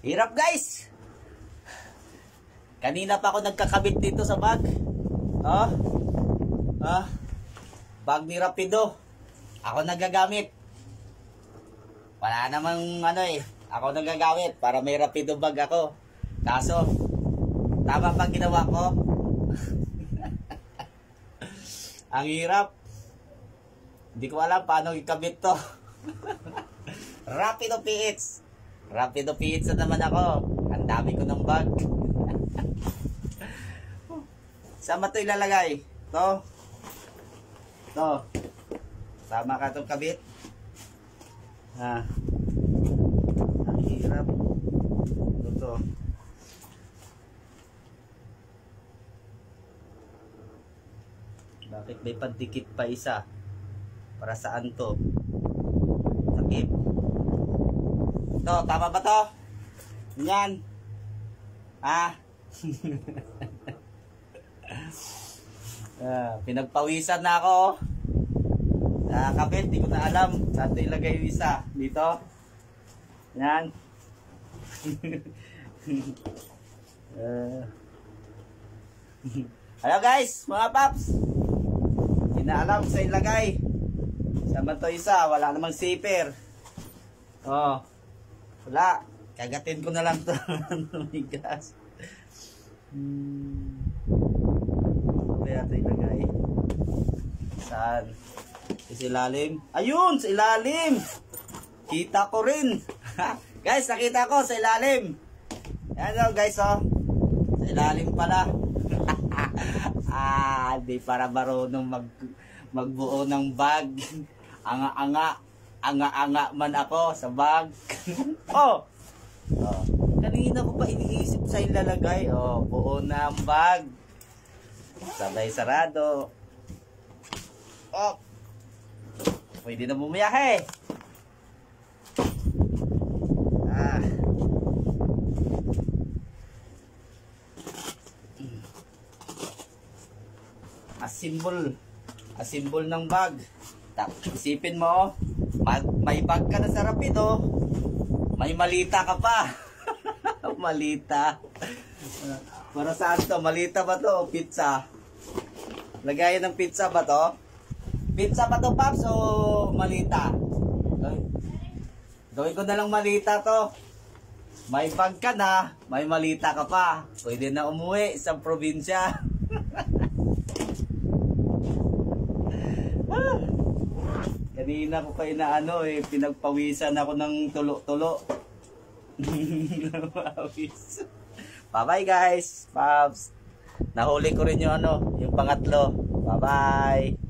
Hirap guys. Kanina pa ako nagkakabit dito sa bag. Bag ni Rapido. Ako nagagamit. Wala namang ako nagagamit para may Rapido bag ako. Kaso, tama pa ginawa ko. Ang hirap. Hindi ko alam paano ikabit to. Rapido PH. Rapido PH na naman ako. Ang dami ko ng bag. Saan ba ito ilalagay? Ito. Tama ka itong kabit. Ang hirap. Ito. Bakit may pandikit pa isa? Para saan to? Takip. Ito, tama ba to? Yan. Pinagpawisan na ako. Nakakabit, di ko na alam. Saan ito ilagay yung isa? Dito. Yan. Hello guys, mga paps. Hindi na alam sa ilagay. Saan ba ito isa? Wala namang zipper. Wala. Kagatin ko na lang ito. Migas. Kaya ito ilagay. Saan? Sa ilalim. Ayun! Sa ilalim! Kita ko rin. Guys, nakita ko sa ilalim. Yan guys Sa ilalim pala. Di para marunong magbuo ng bag. Anga-anga man ako sa bag. Kanina ko pa iniisip sa ilalagay. Buo na ang bag. Sabay sarado. Pwede na bumiyahe. Asimbol ng bag. Isipin mo, may bag ka na sa Rapido, may malita ka pa. Malita. Para saan to? Malita ba to? Pizza. Lagayan ng pizza ba to? Pizza ba to, Paps? O malita? Gawin ko na lang malita to. May bag ka na, may malita ka pa. Pwede na umuwi sa probinsya. Kanina ko pa inaano pinagpawisan ako ng tulo-tulo. Bye-bye guys, Paps. Nahuli ko rin yung yung pangatlo. Bye-bye.